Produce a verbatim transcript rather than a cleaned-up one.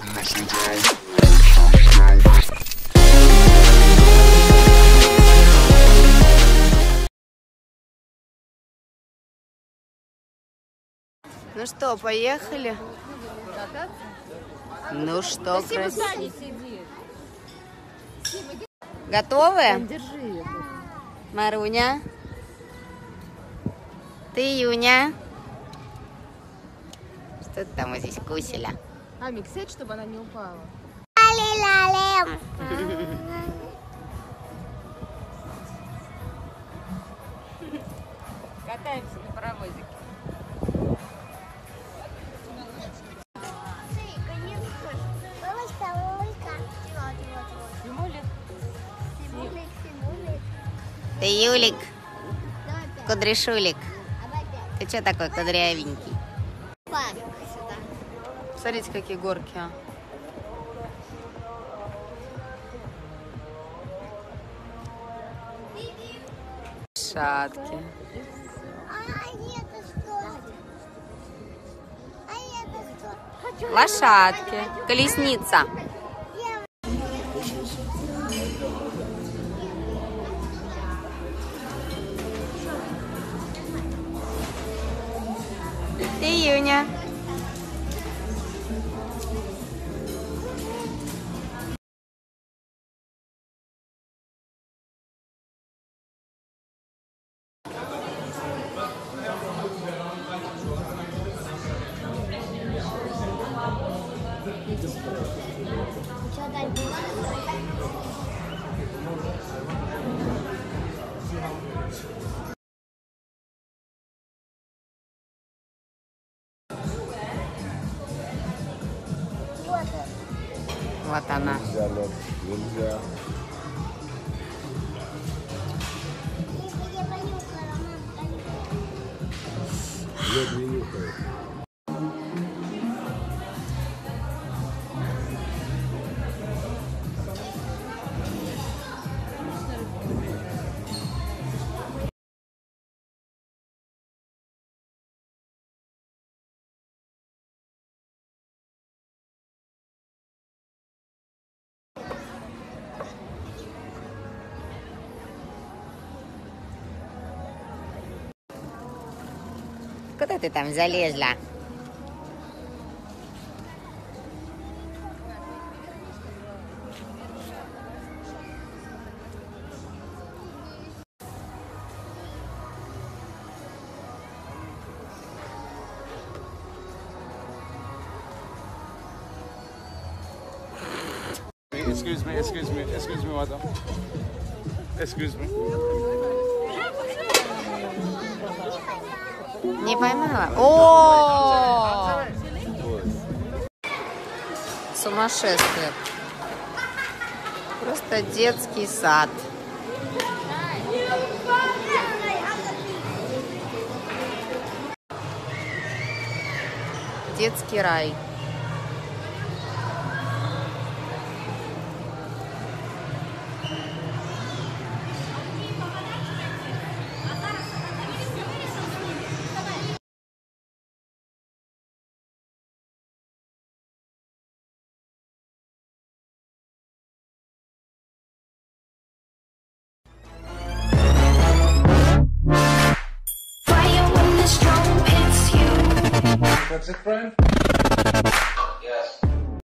Ну что, поехали? Ну что, красиво. Готовы? Маруня? Ты, Юня? Что ты там вот здесь кусила? Амик, сядь, чтобы она не упала. Катаемся на паровозике. Ты Юлик, кудряшулик. Ты что такой кудрявенький? Смотрите, какие горки. А. Лошадки. Лошадки. Колесница. Ты, Юня. Вот она. Нельзя, Лёд, нельзя. Лёд не нюхает. Куда ты там залезла? Excuse me, excuse me, excuse me, madam. Excuse me. Не поймала. О! Сумасшествие. Просто детский сад. Детский рай. That's it, friend? Yes.